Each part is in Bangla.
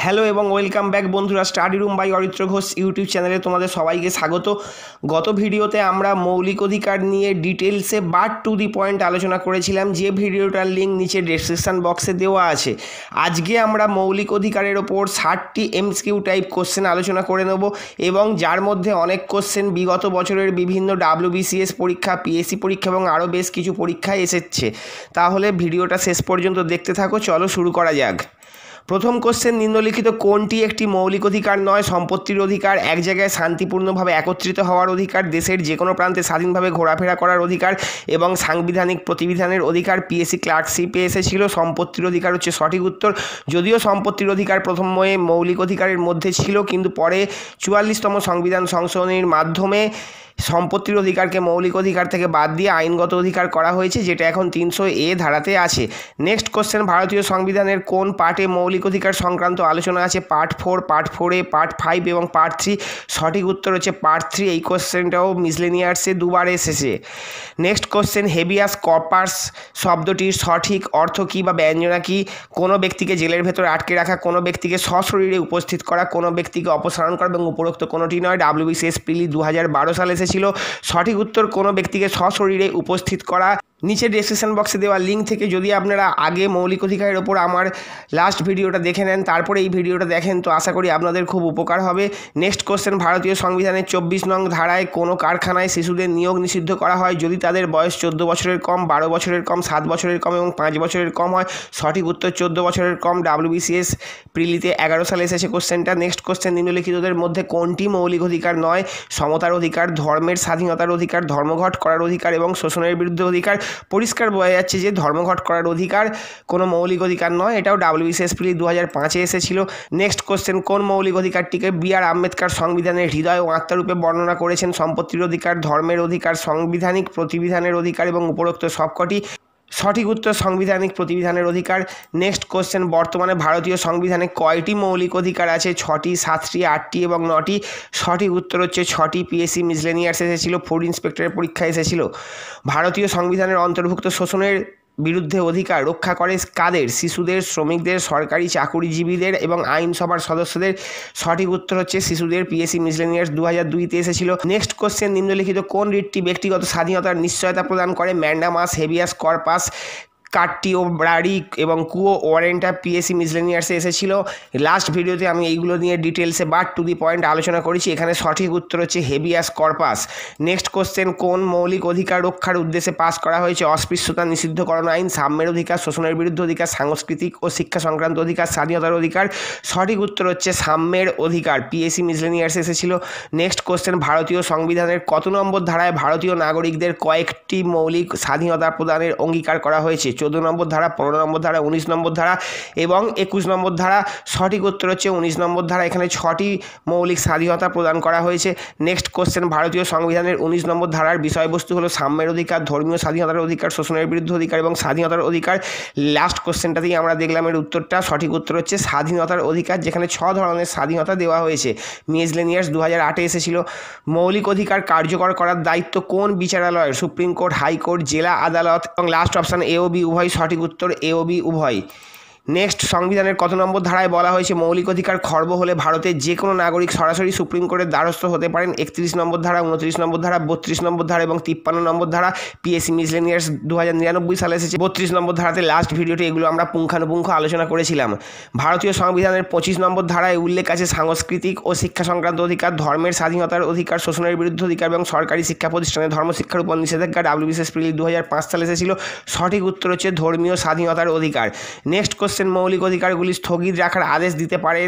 হ্যালো এবং ওয়েলকাম ব্যাক বন্ধুরা, study room by Aritra Ghosh YouTube চ্যানেলে তোমাদের সবাইকে স্বাগত। গত ভিডিওতে আমরা মৌলিক অধিকার নিয়ে ডিটেলসে বাট টু দি পয়েন্ট আলোচনা করেছিলাম, যে ভিডিওটার লিঙ্ক নিচে ডেসক্রিপশন বক্সে দেওয়া আছে। আজকে আমরা মৌলিক অধিকারের ওপর 60টি এমসিকিউ টাইপ কোশ্চেন আলোচনা করে নেব, এবং যার মধ্যে অনেক কোশ্চেন বিগত বছরের বিভিন্ন WBCS পরীক্ষা, পিএসসি পরীক্ষা এবং আরও বেশ কিছু পরীক্ষায় এসেছে। তাহলে ভিডিওটা শেষ পর্যন্ত দেখতে থাকো। চলো শুরু করা যাক। প্রথম কোশ্চেন, নিম্নলিখিত কোনটি একটি মৌলিক অধিকার নয়? সম্পত্তির অধিকার, এক জায়গায় শান্তিপূর্ণভাবে একত্রিত হওয়ার অধিকার, দেশের যে কোনো প্রান্তে স্বাধীনভাবে ঘোরাফেরা করার অধিকার এবং সাংবিধানিক প্রতিবিধানের অধিকার। পিএসসি ক্লার্কশিপে এসেছিল। সম্পত্তির অধিকার হচ্ছে সঠিক উত্তর। যদিও সম্পত্তির অধিকার প্রথমে মৌলিক অধিকারের মধ্যে ছিল, কিন্তু পরে 44তম সংবিধান সংশোধনীর মাধ্যমে সম্পত্তির অধিকারকে মৌলিক অধিকার থেকে বাদ দিয়ে আইনগত অধিকার করা হয়েছে, যেটা এখন 300A ধারাতে আছে। নেক্সট কোশ্চেন, ভারতীয় সংবিধানের কোন পার্টে মৌলিক অধিকার সংক্রান্ত আলোচনা আছে? পার্ট 4, পার্ট 4A, পার্ট 5 এবং পার্ট 3। সঠিক উত্তর হচ্ছে পার্ট 3। এই কোশ্চেনটাও মিসলেনিয়ার্সে দুবার এসেছে। নেক্সট কোশ্চেন, হেবিয়াস কর্পাস শব্দটির সঠিক অর্থ কী বা ব্যঞ্জনা কী? কোনো ব্যক্তিকে জেলের ভেতরে আটকে রাখা, কোনো ব্যক্তিকে সশরীরে উপস্থিত করা, কোনো ব্যক্তিকে অপসারণ করা, এবং উপরোক্ত কোনোটি নয়। WBCS প্রিলি 2012 সালে এসেছিল। সঠিক উত্তর কোনো ব্যক্তিকে সশরীরে উপস্থিত করা। নিচে ডেসক্রিপশন বক্সে দেওয়া লিঙ্ক থেকে যদি আপনারা আগে মৌলিক অধিকারের ওপর আমার লাস্ট ভিডিওটা দেখে নেন, তারপরে এই ভিডিওটা দেখেন, তো আশা করি আপনাদের খুব উপকার হবে। নেক্সট কোশ্চেন, ভারতীয় সংবিধানের 24 নং ধারায় কোনো কারখানায় শিশুদের নিয়োগ নিষিদ্ধ করা হয় যদি তাদের বয়স 14 বছরের কম, 12 বছরের কম, 7 বছরের কম এবং 5 বছরের কম হয়। সঠিক উত্তর 14 বছরের কম। WBCS প্রিলিতে 11 সালে এসেছে কোশ্চেনটা। নেক্সট কোশ্চেন, নিম্নলিখিতদের মধ্যে কোনটি মৌলিক অধিকার নয়? সমতার অধিকার, ধর্মের স্বাধীনতার অধিকার, ধর্মঘট করার অধিকার এবং শোষণের বিরুদ্ধে অধিকার। পরিষ্কার বোঝা যাচ্ছে যে ধর্মঘট করার অধিকার কোনো মৌলিক অধিকার নয়। এটাও WBCS প্রিলি 2005-এ এসেছিল। নেক্সট কোশ্চেন, কোন মৌলিক অধিকারটিকে BR আম্বেদকর সংবিধানের হৃদয় ও আত্মারূপে বর্ণনা করেছেন? সম্পত্তির অধিকার, ধর্মের অধিকার, সাংবিধানিক প্রতিবিধানের অধিকার এবং উপরোক্ত সবকটি। সঠিক উত্তর সাংবিধানিক প্রতিবিধানের অধিকার। নেক্সট কোশ্চেন, বর্তমানে ভারতীয় সংবিধানে কয়টি মৌলিক অধিকার আছে? 6টি, 7টি, 8টি এবং 9টি। সঠিক উত্তর হচ্ছে 6টি। পিএসসি মিসলেনিয়ার্স এসেছিল, ফুড ইন্সপেক্টরের পরীক্ষা এসেছিল। ভারতীয় সংবিধানের অন্তর্ভুক্ত শোষণের বিরুদ্ধে অধিকার রক্ষা করে কাদের? শিশুদের, শ্রমিকদের, সরকারি চাকুরিজীবীদের এবং আইনসভার সদস্যদের। সঠিক উত্তর হচ্ছে শিশুদের। পিএসসি মিসলেনিয়ার্স 2002-তে এসেছিল। নেক্সট কোশ্চেন, নিম্নলিখিত কোন রিটটি ব্যক্তিগত স্বাধীনতার নিশ্চয়তা প্রদান করে? ম্যান্ডামাস, হেবিয়াস কর্পাস, কার্টিওব্রারি এবং কুও ওয়ারেন্টা। পিএসসি মিসলেনিয়ার্সে এসেছিল। লাস্ট ভিডিওতে আমি এইগুলো নিয়ে ডিটেলসে বাট টু দি পয়েন্ট আলোচনা করেছি। এখানে সঠিক উত্তর হচ্ছে হেবিয়াস কর্পাস। নেক্সট কোশ্চেন, কোন মৌলিক অধিকার রক্ষার উদ্দেশ্যে পাস করা হয়েছে? অস্পৃশ্যতা নিষিদ্ধকরণ আইন, সাম্যের অধিকার, শোষণের বিরুদ্ধে অধিকার, সাংস্কৃতিক ও শিক্ষা সংক্রান্ত অধিকার, স্বাধীনতার অধিকার। সঠিক উত্তর হচ্ছে সাম্যের অধিকার। পিএসসি মিসলেনিয়ার্সে এসেছিল। নেক্সট কোশ্চেন, ভারতীয় সংবিধানের কত নম্বর ধারায় ভারতীয় নাগরিকদের কয়েকটি মৌলিক স্বাধীনতা প্রদানের অঙ্গীকার করা হয়েছে? 14 নম্বর ধারা, 15 নম্বর ধারা, 19 নম্বর ধারা এবং 21 নম্বর ধারা। সঠিক উত্তর হচ্ছে 19 নম্বর ধারা। এখানে 6টি মৌলিক স্বাধীনতা প্রদান করা হয়েছে। নেক্সট কোশ্চেন, ভারতীয় সংবিধানের 19 নম্বর ধারার বিষয়বস্তু হলো সাম্যের অধিকার, ধর্মীয় স্বাধীনতার অধিকার, শোষণের বিরুদ্ধে অধিকার এবং স্বাধীনতার অধিকার। লাস্ট কোশ্চেনটাতেই আমরা দেখলাম এর উত্তরটা। সঠিক উত্তর হচ্ছে স্বাধীনতার অধিকার, যেখানে 6 ধরনের স্বাধীনতা দেওয়া হয়েছে। মিসলেনিয়ার্স 2008-এ এসেছিল। মৌলিক অধিকার কার্যকর করার দায়িত্ব কোন বিচারালয়ের? সুপ্রিম কোর্ট, হাইকোর্ট, জেলা আদালত এবং লাস্ট অপশান A ও B উভয়। সঠিক উত্তর A ও B উভয়। নেক্সট, সংবিধানের কত নম্বর ধারায় বলা হয়েছে মৌলিক অধিকার খর্ব হলে ভারতের যে কোনো নাগরিক সরাসরি সুপ্রিম কোর্টের দ্বারস্থ হতে পারেন? 31 নম্বর ধারা, 29 নম্বর ধারা, 32 নম্বর ধারা এবং 53 নম্বর ধারা। পিএসসি মিসলেনিয়ার্স 2099 সালে এসেছে। 32 নম্বর ধারাতে লাস্ট ভিডিওতে এগুলো আমরা পুঙ্খানুপুঙ্খ আলোচনা করেছিলাম। ভারতীয় সংবিধানের 25 নম্বর ধারায় উল্লেখ আছে সাংস্কৃতিক ও শিক্ষা সংক্রান্ত অধিকার, ধর্মের স্বাধীনতার অধিকার, শোষণের বিরুদ্ধে অধিকার এবং সরকারি শিক্ষা প্রতিষ্ঠানে ধর্মশিক্ষার উপর নিষেধাজ্ঞা। WBCS প্রিলি 2005 সালে এসেছিল। সঠিক উত্তর হচ্ছে ধর্মীয় স্বাধীনতার অধিকার। নেক্সট কোশ্চেন, মৌলিক অধিকারগুলি স্থগিত রাখার আদেশ দিতে পারেন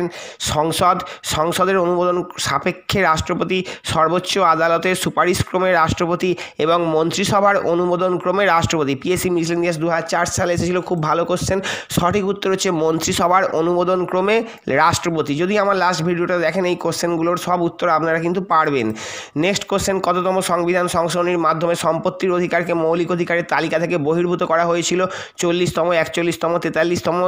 সংসদের অনুমোদন সাপেক্ষে রাষ্ট্রপতি, সর্বোচ্চ আদালতের সুপারিশক্রমে রাষ্ট্রপতি এবং মন্ত্রিসভার অনুমোদন ক্রমে রাষ্ট্রপতি। পিএসসি মিসলেনিয়াস 2004 সালে এসেছিল। খুব ভালো কোশ্চেন। সঠিক উত্তর হচ্ছে মন্ত্রিসভার অনুমোদন ক্রমে রাষ্ট্রপতি। যদি আমার লাস্ট ভিডিওটা দেখেন, এই কোশ্চেনগুলোর সব উত্তর আপনারা কিন্তু পারবেন। নেক্সট কোশ্চেন, কততম সংবিধান সংশোধনীর মাধ্যমে সম্পত্তির অধিকারকে মৌলিক অধিকারের তালিকা থেকে বহির্ভূত করা হয়েছিল? 40তম, 41তম, 43তম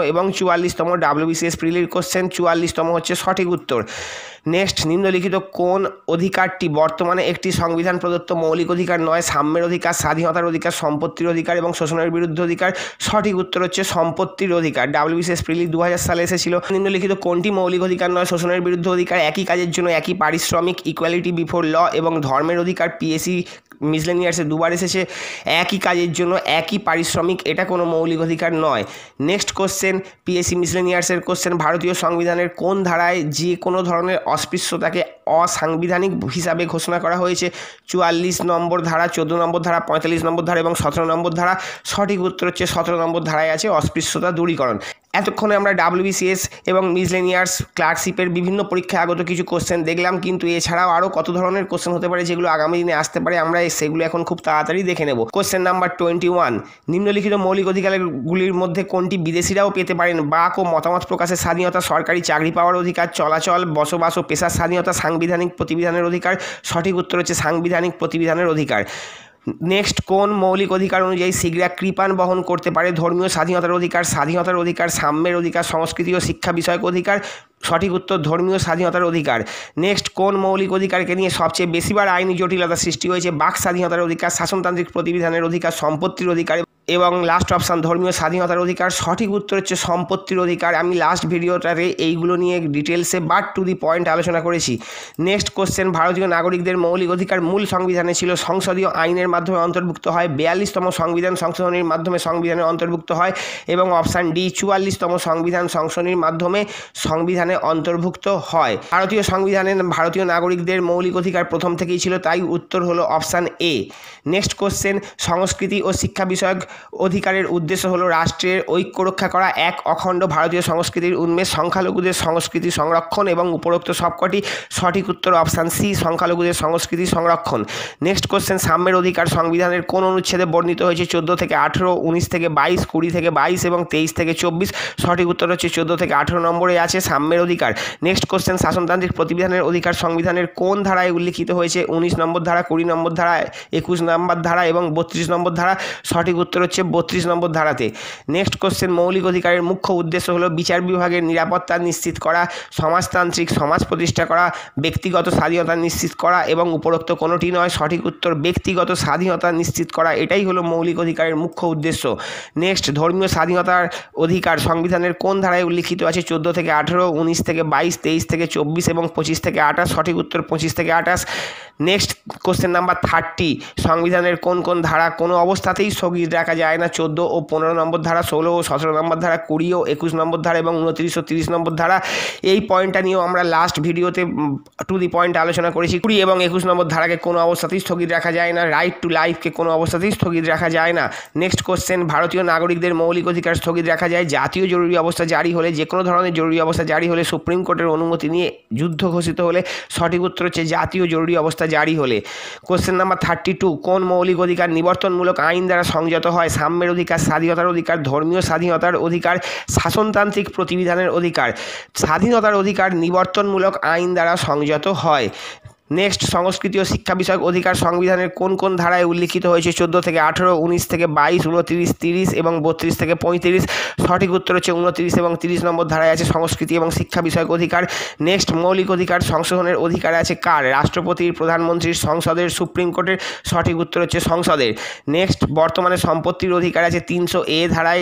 এবং 44তম WBCS প্রিলির কোশ্চেন, 44তম হচ্ছে সঠিক উত্তর। নেক্সট, নিম্নলিখিত কোন অধিকারটি বর্তমানে একটি সংবিধান প্রদত্ত মৌলিক অধিকার নয়? সাম্যের অধিকার, স্বাধীনতার অধিকার, সম্পত্তির অধিকার এবং শোষণের বিরুদ্ধে অধিকার। সঠিক উত্তর হচ্ছে সম্পত্তির অধিকার। WBCS প্রিলি 2000 সালে এসেছিল। নিম্নলিখিত কোনটি মৌলিক অধিকার নয়? শোষণের বিরুদ্ধে অধিকার, একই কাজের জন্য একই পারিশ্রমিক, ইকুয়ালিটি বিফোর ল এবং ধর্মের অধিকার। PSC মিসলেনিয়ার্সে দুবার এসেছে। একই কাজের জন্য একই পারিশ্রমিক, এটা কোনো মৌলিক অধিকার নয়। নেক্সট কোশ্চেন, PSC মিসলেনিয়ার্সের কোশ্চেন, ভারতীয় সংবিধানের কোন ধারায় যে কোনো ধরনের অস্পৃশ্যতাকে অসাংবিধানিক হিসাবে ঘোষণা করা হয়েছে? 44 নম্বর ধারা, 14 নম্বর ধারা, 45 নম্বর ধারা এবং 17 নম্বর ধারা। সঠিক উত্তর হচ্ছে 17 নম্বর ধারায় আছে অস্পৃশ্যতা দূরীকরণ। এতক্ষণে আমরা WBCS এবং মিসলেনিয়ার্স ক্লার্কশিপের বিভিন্ন পরীক্ষায় আগত কিছু কোশ্চেন দেখলাম, কিন্তু এছাড়াও আরও কত ধরনের কোশ্চেন হতে পারে যেগুলো আগামী দিনে আসতে পারে, আমরা সেগুলো এখন খুব তাড়াতাড়ি দেখে নেব। কোশ্চেন নাম্বার 21, নিম্নলিখিত মৌলিক অধিকারগুলির মধ্যে কোনটি বিদেশিরাও পেতে পারেন? বাক ও মতামত প্রকাশের স্বাধীনতা, সরকারি চাকরি পাওয়ার অধিকার, চলাচল, বসবাস ও পেশার স্বাধীনতা, সাংবিধানিক প্রতিবিধানের অধিকার। সঠিক উত্তর হচ্ছে সাংবিধানিক প্রতিবিধানের অধিকার। নেক্সট, কোন মৌলিক অধিকার অনুযায়ী শিখরা কৃপাণ বহন করতে পারে? ধর্মীয় স্বাধীনতার অধিকার, স্বাধীনতার অধিকার, সাম্যের অধিকার, সংস্কৃতি ও শিক্ষা বিষয়ক অধিকার। সঠিক উত্তর ধর্মীয় স্বাধীনতার অধিকার। নেক্সট, কোন মৌলিক অধিকারকে নিয়ে সবচেয়ে বেশিবার আইনি জটিলতা সৃষ্টি হয়েছে? বাক স্বাধীনতার অধিকার, শাসনতান্ত্রিক প্রতিবিধানের অধিকার, সম্পত্তির অধিকার এবং লাস্ট অপশান ধর্মীয় স্বাধীনতার অধিকার। সঠিক উত্তর হচ্ছে সম্পত্তির অধিকার। আমি লাস্ট ভিডিওটাতে এইগুলো নিয়ে ডিটেলসে বাট টু দি পয়েন্ট আলোচনা করেছি। নেক্সট কোশ্চেন, ভারতীয় নাগরিকদের মৌলিক অধিকার মূল সংবিধানে ছিল সংসদীয় আইনের মাধ্যমে অন্তর্ভুক্ত হয়। 42তম সংবিধান সংশোধনীর মাধ্যমে সংবিধানে অন্তর্ভুক্ত হয় এবং অপশান ডি 44তম সংবিধান সংশোধনীর মাধ্যমে সংবিধানে অন্তর্ভুক্ত হয়। ভারতীয় সংবিধানে ভারতীয় নাগরিকদের মৌলিক অধিকার প্রথম থেকেই ছিল, তাই উত্তর হলো অপশান এ। নেক্সট কোশ্চেন, সংস্কৃতি ও শিক্ষা বিষয়ক অধিকারের উদ্দেশ্য হলো রাষ্ট্রের ঐক্য রক্ষা করা, এক অখণ্ড ভারতীয় সংস্কৃতির উন্মেষ, সংখ্যালঘুদের সংস্কৃতি সংরক্ষণ এবং উপরোক্ত সবকটি। সঠিক উত্তর অপশান সি, সংখ্যালঘুদের সংস্কৃতি সংরক্ষণ। নেক্সট কোশ্চেন, সাম্যের অধিকার সংবিধানের কোন অনুচ্ছেদে বর্ণিত হয়েছে? 14 থেকে 18, 19 থেকে 22, 20 থেকে 22 এবং 23 থেকে 24। সঠিক উত্তর হচ্ছে 14 থেকে 18 নম্বরে আছে সাম্যের অধিকার। নেক্সট কোশ্চেন, শাসনতান্ত্রিক প্রতিবিধানের অধিকার সংবিধানের কোন ধারায় উল্লিখিত হয়েছে? 19 নম্বর ধারা, 20 নম্বর ধারা, 21 নম্বর ধারা এবং 32 নম্বর ধারা। সঠিক উত্তর হচ্ছে 32 নম্বর ধারাতে। নেক্সট কোশ্চেন, মৌলিক অধিকারের মুখ্য উদ্দেশ্য হলো বিচার বিভাগের নিরাপত্তা নিশ্চিত করা, সমাজতান্ত্রিক সমাজ প্রতিষ্ঠা করা, ব্যক্তিগত স্বাধীনতা নিশ্চিত করা এবং উপরোক্ত কোনোটি নয়। সঠিক উত্তর ব্যক্তিগত স্বাধীনতা নিশ্চিত করা, এটাই হলো মৌলিক অধিকারের মুখ্য উদ্দেশ্য। নেক্সট, ধর্মীয় স্বাধীনতার অধিকার সংবিধানের কোন ধারায় উল্লিখিত আছে? 14 থেকে 18, 19 থেকে 22, 23 থেকে 24 এবং 25 থেকে 28। সঠিক উত্তর 25 থেকে 28। নেক্সট কোশ্চেন নাম্বার 30, সংবিধানের কোন কোন ধারা কোনো অবস্থাতেই স্থগিত রাখা যায় না? 14 ও 15 নম্বর ধারা, 16 ও 17 নম্বর ধারা, 20 ও 21 নম্বর ধারা এবং 29 ও 30 নম্বর ধারা। এই পয়েন্টটা নিয়েও আমরা লাস্ট ভিডিওতে টু দি পয়েন্ট আলোচনা করেছি। 20 এবং 21 নম্বর ধারাকে কোনো অবস্থাতেই স্থগিত রাখা যায় না। রাইট টু লাইফকে কোনো অবস্থাতেই স্থগিত রাখা যায় না। নেক্সট কোশ্চেন, ভারতীয় নাগরিকদের মৌলিক অধিকার স্থগিত রাখা যায় জাতীয় জরুরি অবস্থা জারি হলে, যে কোনো ধরনের জরুরি অবস্থা জারি হলে, সুপ্রিম কোর্টের অনুমতি নিয়ে, যুদ্ধ ঘোষিত হলে। সঠিক উত্তর হচ্ছে জাতীয় জরুরি অবস্থা জারি হলে। কোশ্চেন নাম্বার 32, কোন মৌলিক অধিকার নিবর্তনমূলক আইন দ্বারা সংযত হয়? সাম্যের অধিকার, স্বাধীনতার অধিকার, ধর্মীয় স্বাধীনতার অধিকার, শাসনতান্ত্রিক প্রতিবিধানের অধিকার। স্বাধীনতার অধিকার নিবর্তনমূলক আইন দ্বারা সংযত হয়। নেক্সট, সংস্কৃতি ও শিক্ষা বিষয়ক অধিকার সংবিধানের কোন কোন ধারায় উল্লিখিত হয়েছে? 14 থেকে 18, 19 থেকে 22, 29, 30 এবং 32 থেকে 35। সঠিক উত্তর হচ্ছে 29 এবং 30 নম্বর ধারায় আছে সংস্কৃতি এবং শিক্ষা বিষয়ক অধিকার। নেক্সট, মৌলিক অধিকার সংশোধনের অধিকার আছে কার? রাষ্ট্রপতির, প্রধানমন্ত্রীর, সংসদের, সুপ্রিম কোর্টের। সঠিক উত্তর হচ্ছে সংসদের। নেক্সট, বর্তমানে সম্পত্তির অধিকার আছে 300A ধারায়,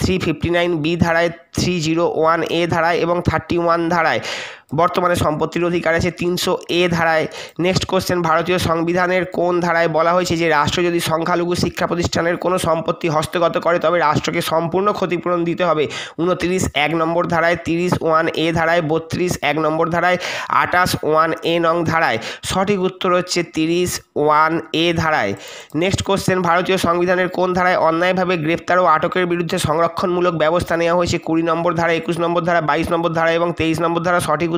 359B ধারায়, 301A ধারায় এবং 31 ধারায়। বর্তমানে সম্পত্তির অধিকার আছে 300A ধারায়। নেক্সট কোশ্চেন, ভারতীয় সংবিধানের কোন ধারায় বলা হয়েছে যে রাষ্ট্র যদি সংখ্যালঘু শিক্ষা প্রতিষ্ঠানের কোনো সম্পত্তি হস্তগত করে তবে রাষ্ট্রকে সম্পূর্ণ ক্ষতিপূরণ দিতে হবে? 29 1 নম্বর ধারায়, 30 1A ধারায়, 32 1 নম্বর ধারায়, 28 1A নং ধারায়। সঠিক উত্তর হচ্ছে 30 1A ধারায়। নেক্সট কোশ্চেন, ভারতীয় সংবিধানের কোন ধারায় অন্যায়ভাবে গ্রেপ্তার ও আটকের বিরুদ্ধে সংরক্ষণমূলক ব্যবস্থা নেওয়া হয়েছে? 20 নম্বর ধারা, 21 নম্বর ধারা, 22 নম্বর ধারা এবং 23 নম্বর ধারা। সঠিক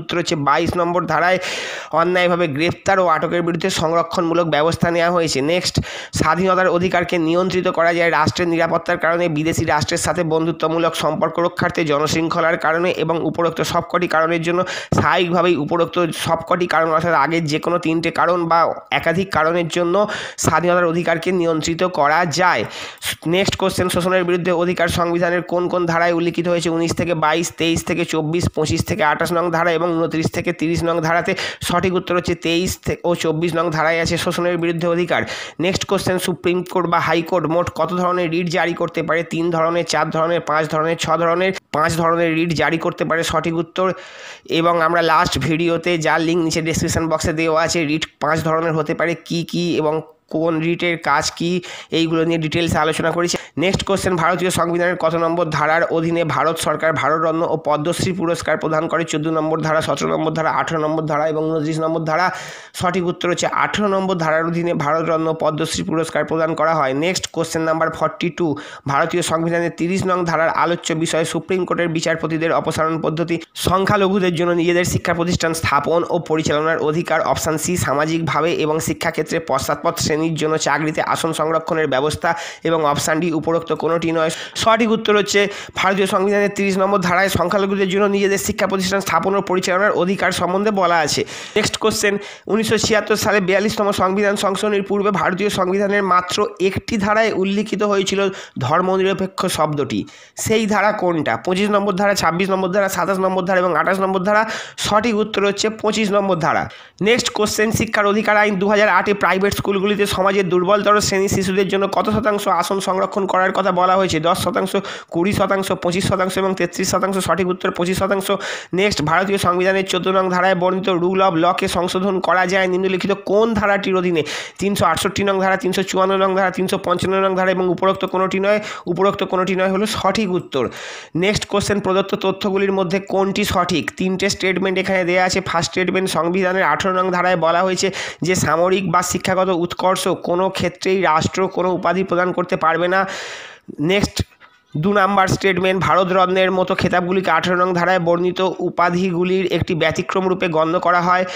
উত্তর হচ্ছে 22 নম্বর ধারায় অন্যায়ভাবে গ্রেপ্তার ও আটকের বিরুদ্ধে সংরক্ষণমূলক ব্যবস্থা নেওয়া হয়েছে। নেক্সট, স্বাধীনতার অধিকারকে নিয়ন্ত্রিত করা যায় রাষ্ট্রের নিরাপত্তার কারণে, বিদেশি রাষ্ট্রের সাথে বন্ধুত্বমূলক সম্পর্ক রক্ষার্থে, জনশৃঙ্খলার কারণে এবং উপরোক্ত সবকটি কারণের জন্য। স্বাভাবিকভাবেই উপরোক্ত সবকটি কারণ অর্থাৎ আগের যে কোনো 3টে কারণ বা একাধিক কারণের জন্য স্বাধীনতার অধিকারকে নিয়ন্ত্রিত করা যায়। নেক্সট কোশ্চেন, শোষণের বিরুদ্ধে অধিকার সংবিধানের কোন কোন ধারায় উল্লিখিত হয়েছে? 19 থেকে 22, 23 থেকে 24, 25 থেকে 28 নং ধারা এবং 29 থেকে 30 নং ধারাতে। সঠিক উত্তর হচ্ছে 23 ও 24 নং ধারায় আছে শোষণের বিরুদ্ধে অধিকার। নেক্সট কোশ্চেন, সুপ্রিম কোর্ট বা হাইকোর্ট মোট কত ধরনের রিট জারি করতে পারে? 3 ধরনের, 4 ধরনের, 5 ধরনের, 6 ধরনের। 5 ধরনের রিট জারি করতে পারে সঠিক উত্তর। এবং আমরা লাস্ট ভিডিওতে যার লিঙ্ক নিচে ডেসক্রিপশন বক্সে দেওয়া আছে, রিট 5 ধরনের হতে পারে কি কি এবং কোন রিটের কাজ কি, এইগুলো নিয়ে ডিটেলসে আলোচনা করেছি। নেক্সট কোশ্চেন, ভারতীয় সংবিধানের কত নম্বর ধারার অধীনে ভারত সরকার ভারতরত্ন ও পদ্মশ্রী পুরস্কার প্রদান করে? 14 নম্বর ধারা, 17 নম্বর ধারা, 18 নম্বর ধারা এবং 29 নম্বর ধারা। সঠিক উত্তর হচ্ছে 18 নম্বর ধারার অধীনে ভারতরত্ন পদ্মশ্রী পুরস্কার প্রদান করা হয়। নেক্সট কোশ্চেন নাম্বার 42, ভারতীয় সংবিধানের 30 নং ধারার আলোচ্য বিষয় সুপ্রিম কোর্টের বিচারপতিদের অপসারণ পদ্ধতি। সংখ্যালঘুদের জন্য নিজেদের শিক্ষা প্রতিষ্ঠান স্থাপন ও পরিচালনার অধিকার। অপশান সি, সামাজিকভাবে এবং শিক্ষাক্ষেত্রে পশ্চাৎপদ শ্রেণীর জন্য চাকরিতে আসন সংরক্ষণের ব্যবস্থা এবং অপশান ডি, উপরোক্ত কোনোটি নয়। সঠিক উত্তর হচ্ছে ভারতীয় সংবিধানের 30 নম্বর ধারায় সংখ্যালঘুদের জন্য নিজেদের শিক্ষা প্রতিষ্ঠান স্থাপন ও পরিচালনার অধিকার সম্বন্ধে বলা আছে। নেক্সট কোশ্চেন, 1976 সালে 42তম সংবিধান সংশোধনীর পূর্বে ভারতীয় সংবিধানের মাত্র একটি ধারায় উল্লিখিত হয়েছিল ধর্মনিরপেক্ষ শব্দটি। সেই ধারা কোনটা? 25 নম্বর ধারা, 26 নম্বর ধারা, 27 নম্বর ধারা এবং 28 নম্বর ধারা। সঠিক উত্তর হচ্ছে 25 নম্বর ধারা। নেক্সট কোশ্চেন, শিক্ষার অধিকার আইন 2008-এ প্রাইভেট স্কুলগুলিতে সমাজের দুর্বলতর শ্রেণীর শিশুদের জন্য কত শতাংশ আসন সংরক্ষণ করার কথা বলা হয়েছে? 10%, 20%, 25% এবং 33%। সঠিক উত্তর 25%। নেক্সট, ভারতীয় সংবিধানের 14 নং ধারায় বর্ণিত রুল অব লকে সংশোধন করা যায় নিম্নলিখিত কোন ধারাটির অধীনে? 368 নং ধারা, 354 নং ধারা, 355 নং ধারা এবং উপরোক্ত কোনোটি নয়। উপরোক্ত কোনোটি নয় হলো সঠিক উত্তর। নেক্সট কোশ্চেন, প্রদত্ত তথ্যগুলির মধ্যে কোনটি সঠিক? 3টে স্টেটমেন্ট এখানে দেওয়া আছে। ফার্স্ট স্টেটমেন্ট, সংবিধানের 18 নং ধারায় বলা হয়েছে যে সামরিক বা শিক্ষাগত উৎকর্ষ কোনো ক্ষেত্রেই রাষ্ট্র কোনো উপাধি প্রদান করতে পারবে না। নেক্সট, 2 নাম্বার স্টেটমেন্ট, ভারতরত্নের মতো খেতাবগুলিকে 18 নং ধারায় বর্ণিত উপাধিগুলির একটি ব্যতিক্রম রূপে গণ্য করা হয়।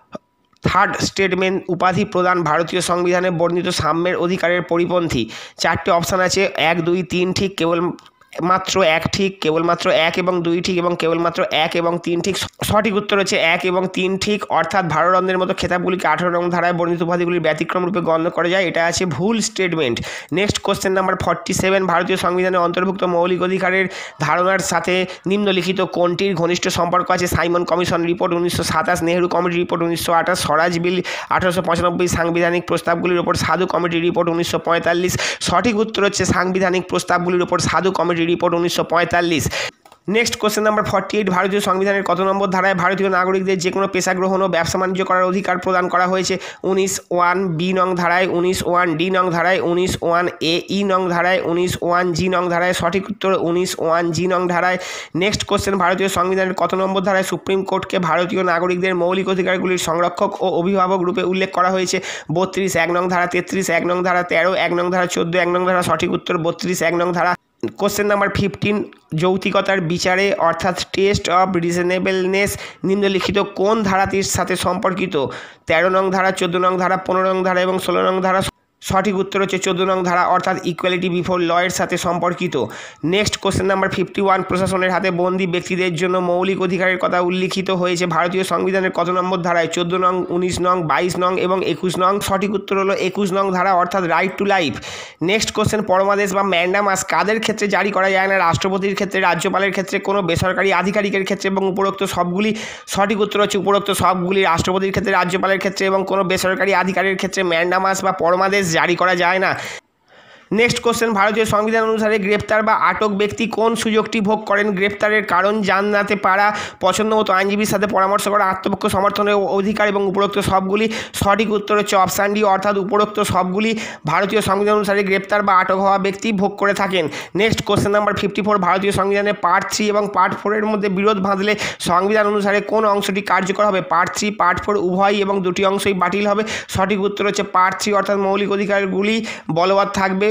থার্ড স্টেটমেন্ট, উপাধি প্রদান ভারতীয় সংবিধানে বর্ণিত সাম্যের অধিকারের পরিপন্থী। 4টে অপশান আছে, 1, 2, 3 ঠিক, কেবলমাত্র 1 ঠিক, কেবলমাত্র 1 এবং 2 ঠিক এবং কেবলমাত্র 1 এবং 3 ঠিক। সঠিক উত্তর হচ্ছে 1 এবং 3 ঠিক, অর্থাৎ ভারতরত্নের মতো খেতাবগুলিকে 18 নং ধারায় বর্ণিত উপাধিগুলির ব্যতিক্রম রূপে গণ্য করা যায়। এটা আছে ভুল স্টেটমেন্ট। নেক্সট কোশ্চেন নাম্বার 47, ভারতীয় সংবিধানে অন্তর্ভুক্ত মৌলিক অধিকারের ধারণার সাথে নিম্নলিখিত কোনটির ঘনিষ্ঠ সম্পর্ক আছে? Simon commission report 1927, Nehru committee report 1928, Swaraj bill 1895, সাংবিধানিক প্রস্তাবগুলির ওপর সাধু কমিটি রিপোর্ট 1945। সঠিক উত্তর হচ্ছে সাংবিধানিক প্রস্তাবগুলির ওপর সাধু committee report 1945। Next question number 48, ভারতীয় সংবিধানের কত নম্বর ধারায় ভারতীয় নাগরিকদের যে কোনো পেশা গ্রহণ ও ব্যবসা বাণিজ্য করার অধিকার প্রদান করা হয়েছে? 19(1)(b) নং ধারায়, 19(1)(d) নং ধারায়, 19(1)(a)(e) নং ধারায়, 19(1)(g) নং ধারায়। সঠিক উত্তর 19(1)(g) নং ধারায়। নেক্সট কোশ্চেন, ভারতীয় সংবিধানের কত নম্বর ধারায় সুপ্রিম কোর্টকে ভারতীয় নাগরিকদের মৌলিক অধিকারগুলির সংরক্ষক ও অভিভাবক রূপে উল্লেখ করা হয়েছে? 32 1 নং ধারা, 33 1 নং ধারা, 13 1 নং ধারা, 14 1 নং ধারা। সঠিক উত্তর 32 1 নং ধারা। কোশ্চেন নাম্বার 15, যৌক্তিকতার বিচারে অর্থাৎ টেস্ট অফ রিজনেবলনেস নিম্নলিখিত কোন ধারাটির সাথে সম্পর্কিত? 13 নং ধারা, 14 নং ধারা, 15 নং ধারা এবং 16 নং ধারা। সঠিক উত্তর হচ্ছে 14 নং ধারা, অর্থাৎ ইকুয়ালিটি বিফোর ল এর সাথে সম্পর্কিত। নেক্সট কোশ্চেন নাম্বার 51, প্রশাসনের হাতে বন্দী ব্যক্তিদের জন্য মৌলিক অধিকারের কথা উল্লিখিত হয়েছে ভারতীয় সংবিধানের কত নম্বর ধারায়? 14 নং, 19 নং, 22 নং এবং 21 নং। সঠিক উত্তর হলো 21 নং ধারা, অর্থাৎ right to life. Next question, পরমাদেশ বা ম্যান্ডামাস কাদের ক্ষেত্রে জারি করা যায় না? রাষ্ট্রপতির ক্ষেত্রে, রাজ্যপালের ক্ষেত্রে, কোনো বেসরকারি আধিকারিকের ক্ষেত্রে এবং উপরোক্ত সবগুলি। সঠিক উত্তর হচ্ছে উপরোক্ত সবগুলি। রাষ্ট্রপতির ক্ষেত্রে, রাজ্যপালের ক্ষেত্রে এবং কোনো বেসরকারি আধিকারিকের ক্ষেত্রে ম্যান্ডামাস বা পরমাদেশ জারি করা যায় না। নেক্সট কোশ্চেন, ভারতীয় সংবিধান অনুসারে গ্রেপ্তার বা আটক ব্যক্তি কোন সুযোগটি ভোগ করেন? গ্রেপ্তারের কারণ জানাতে পারা, পছন্দ মতো আইনজীবীর সাথে পরামর্শ করা, আত্মপক্ষ সমর্থনের অধিকার এবং উপরোক্ত সবগুলি। সঠিক উত্তর হচ্ছে অপশান ডি, অর্থাৎ উপরোক্ত সবগুলি ভারতীয় সংবিধান অনুসারে গ্রেপ্তার বা আটক হওয়া ব্যক্তি ভোগ করে থাকেন। নেক্সট কোশ্চেন নাম্বার 54, ভারতীয় সংবিধানের পার্ট 3 এবং পার্ট 4 এর মধ্যে বিরোধ বাঁধলে সংবিধান অনুসারে কোন অংশটি কার্যকর হবে? পার্ট 3, পার্ট 4 উভয়ই এবং দুটি অংশই বাতিল হবে। সঠিক উত্তর হচ্ছে পার্ট 3, অর্থাৎ মৌলিক অধিকারগুলি বলবৎ থাকবে।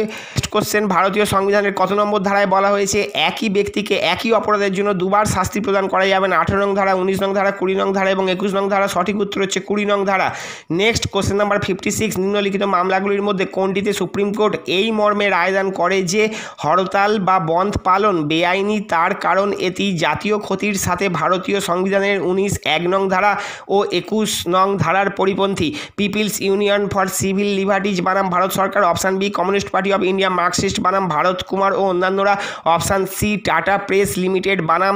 কোশ্চেন, ভারতীয় সংবিধানের কত নম্বর ধারায় বলা হয়েছে একই ব্যক্তিকে একই অপরাধের জন্য দুবার শাস্তি প্রদান করা যাবে না? 18 নং ধারা, 19 নং ধারা, 20 নং ধারা এবং 21 নং ধারা। সঠিক উত্তর হচ্ছে 20 নং ধারা। নেক্সট কোশ্চেন নাম্বার 56, নিম্নলিখিত মামলাগুলির মধ্যে কোনটিতে সুপ্রিম কোর্ট এই মর্মে রায়দান করে যে হরতাল বা বন্ধ পালন বেআইনি, তার কারণ এটি জাতীয় ক্ষতির সাথে ভারতীয় সংবিধানের 19(1) নং ধারা ও 21 নং ধারার পরিপন্থী? People's Union for Civil Liberties বানাম ভারত সরকার, option B Communist Party of India Marxist বানাম ভারত কুমার ও অন্যান্যরা, option C Tata press limited বানাম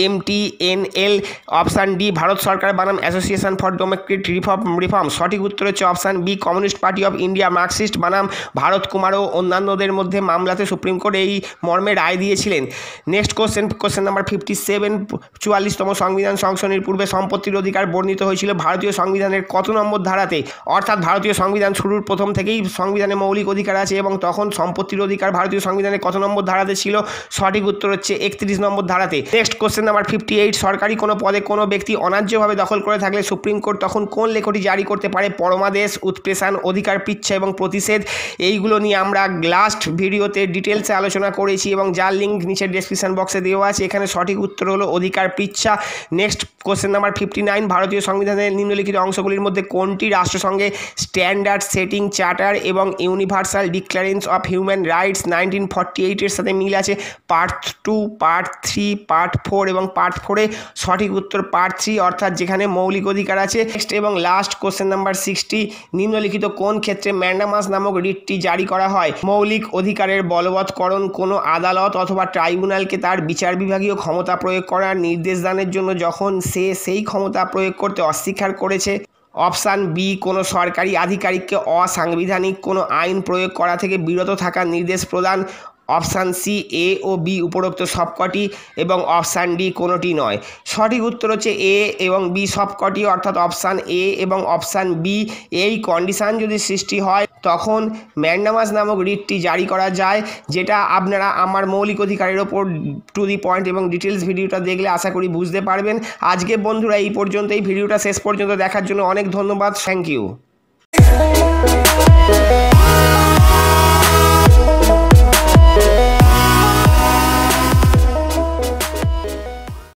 MTNL, অপশান ডি ভারত সরকার বানাম অ্যাসোসিয়েশন ফর ডেমোক্রেটিক রিফর্ম। সঠিক উত্তর হচ্ছে option B Communist Party of India Marxist বানাম ভারত কুমার ও অন্যান্যদের মধ্যে মামলাতে সুপ্রিম কোর্ট এই মর্মে রায় দিয়েছিলেন। নেক্সট কোশ্চেন নাম্বার 57, 44তম সংবিধান সংশোধনীর পূর্বে সম্পত্তির অধিকার বর্ণিত হয়েছিল ভারতীয় সংবিধানের কত নম্বর ধারাতে? অর্থাৎ ভারতীয় সংবিধান শুরুর প্রথম থেকেই সংবিধানে মৌলিক অধিকার আছে এবং তখন সম্পত্তির অধিকার ভারতীয় সংবিধানের কত নম্বর ধারাতে ছিল? সঠিক উত্তর হচ্ছে 31 নম্বর ধারাতে। নেক্সট কোশ্চেন নাম্বার 58, সরকারি কোনো পদে কোনো ব্যক্তি অন্যায্যভাবে দখল করে থাকলে সুপ্রিম কোর্ট তখন কোন লেখটি জারি করতে পারে? পরমাদেশ, উৎপ্রেষণ, অধিকার পিচ্ছা এবং প্রতিষেধ। এইগুলো নিয়ে আমরা লাস্ট ভিডিওতে ডিটেলসে আলোচনা করেছি এবং যার লিঙ্ক নিচে ডেসক্রিপশন বক্সে দেওয়া আছে। এখানে সঠিক উত্তর হলো অধিকার পিচ্ছা। নেক্সট কোশ্চেন নাম্বার 59, ভারতীয় সংবিধানের নিম্নলিখিত অংশগুলির মধ্যে কোনটি রাষ্ট্রসংঘে স্ট্যান্ডার্ড সেটিং চার্টার এবং Universal Declaration of Human Rights 1948 সাথে মিল আছে? পার্ট 2, পার্ট 3, পার্ট 4 এবং পার্ট 4-এ সঠিক উত্তর পার্ট 3, অর্থাৎ যেখানে মৌলিক অধিকার আছে। নেক্সট এবং লাস্ট কোশ্চেন নাম্বার 60, নিম্নলিখিত কোন ক্ষেত্রে ম্যান্ডামাস নামক রিটটি জারি করা হয়? মৌলিক অধিকারের বলবৎকরণ কোনো আদালত অথবা ট্রাইব্যুনালকে তার বিচার বিভাগীয় ক্ষমতা প্রয়োগ করার নির্দেশ দানের জন্য যখন সে সেই ক্ষমতা প্রয়োগ করতে অস্বীকার করেছে। অপশান বি কোনো সরকারি আধিকারিককে অসাংবিধানিক কোনো আইন প্রয়োগ করা থেকে বিরত থাকার নির্দেশ প্রদান। অপশান সি এ ও বি উপরোক্ত সবকটি এবং অপশান ডি কোনোটি নয়। সঠিক উত্তর হচ্ছে এ এবং বি সবকটি, অর্থাৎ অপশান এ এবং অপশান বি। এই কন্ডিশান যদি সৃষ্টি হয় তখন ম্যান্ডামাস নামক রিটটি জারি করা যায়, যেটা আপনারা আমার মৌলিক অধিকারের ওপর টু দি পয়েন্ট এবং ডিটেলস ভিডিওটা দেখলে আশা করি বুঝতে পারবেন। আজকে বন্ধুরা এই পর্যন্ত, এই ভিডিওটা শেষ পর্যন্ত দেখার জন্য অনেক ধন্যবাদ। Thank you.